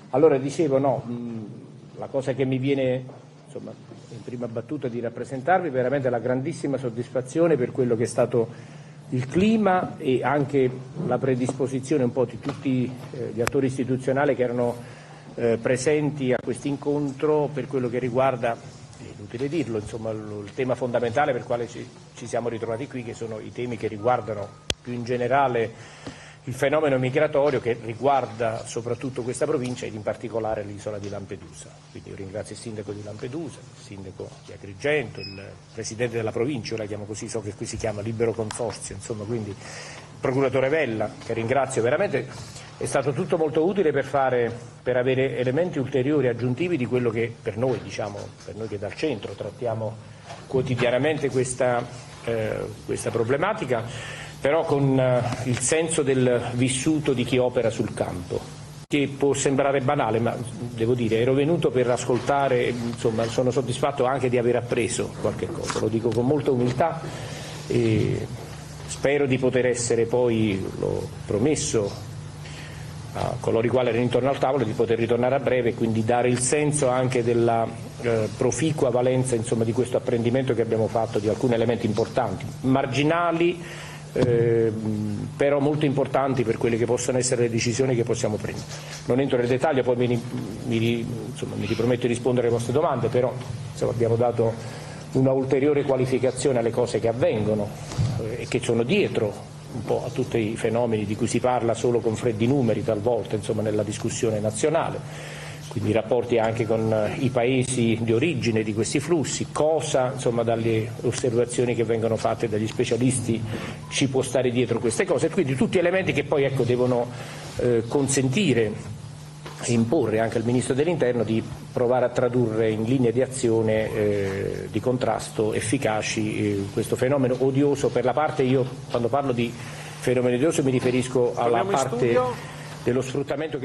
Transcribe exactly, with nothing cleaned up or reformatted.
Allora dicevo, no, mh, la cosa che mi viene insomma, in prima battuta di rappresentarvi veramente la grandissima soddisfazione per quello che è stato il clima e anche la predisposizione un po' di tutti eh, gli attori istituzionali che erano eh, presenti a questo incontro per quello che riguarda, è inutile dirlo, insomma, il, il tema fondamentale per il quale ci, ci siamo ritrovati qui, che sono i temi che riguardano più in generale il fenomeno migratorio che riguarda soprattutto questa provincia ed in particolare l'isola di Lampedusa. Quindi io ringrazio il sindaco di Lampedusa, il sindaco di Agrigento, il presidente della provincia, io la chiamo così, so che qui si chiama Libero Consorzio, insomma, quindi il procuratore Vella, che ringrazio veramente, è stato tutto molto utile per, fare, per avere elementi ulteriori aggiuntivi di quello che per noi, diciamo, per noi che dal centro trattiamo quotidianamente questa, eh, questa problematica, però con uh, il senso del vissuto di chi opera sul campo, che può sembrare banale, ma devo dire, ero venuto per ascoltare, insomma, sono soddisfatto anche di aver appreso qualche cosa, lo dico con molta umiltà e spero di poter essere poi, l'ho promesso a coloro i quali erano intorno al tavolo, di poter ritornare a breve e quindi dare il senso anche della eh, proficua valenza, insomma, di questo apprendimento che abbiamo fatto di alcuni elementi importanti, marginali, Eh, però molto importanti per quelle che possono essere le decisioni che possiamo prendere. Non entro nel dettaglio, poi mi, mi, insomma, mi riprometto di rispondere alle vostre domande, però insomma, abbiamo dato una ulteriore qualificazione alle cose che avvengono eh, e che sono dietro un po' a tutti i fenomeni di cui si parla solo con freddi numeri talvolta, insomma, nella discussione nazionale. Quindi i rapporti anche con i paesi di origine di questi flussi, cosa, insomma, dalle osservazioni che vengono fatte dagli specialisti ci può stare dietro queste cose, quindi tutti elementi che poi ecco, devono eh, consentire e imporre anche al Ministro dell'Interno di provare a tradurre in linee di azione eh, di contrasto efficaci eh, questo fenomeno odioso. Per la parte, io quando parlo di fenomeno odioso mi riferisco alla parte dello sfruttamento che